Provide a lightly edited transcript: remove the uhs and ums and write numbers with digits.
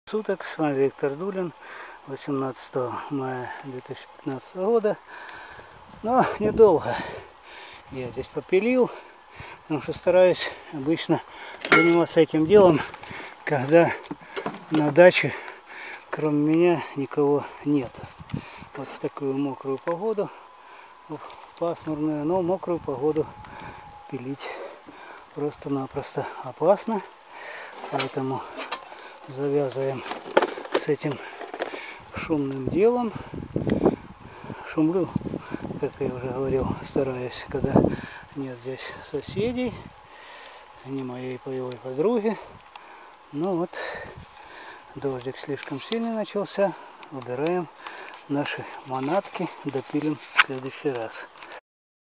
Суток, с вами Виктор Дулин, 18 мая 2015 года. Но недолго я здесь попилил, потому что стараюсь обычно заниматься этим делом, когда на даче кроме меня никого нет. Вот в такую мокрую погоду, пасмурную, но мокрую погоду пилить просто-напросто опасно, поэтому завязываем с этим шумным делом. Шумлю, как я уже говорил, стараюсь, когда нет здесь соседей, не моей боевой подруги. Ну вот, дождик слишком сильный начался. Убираем наши манатки, допилим в следующий раз.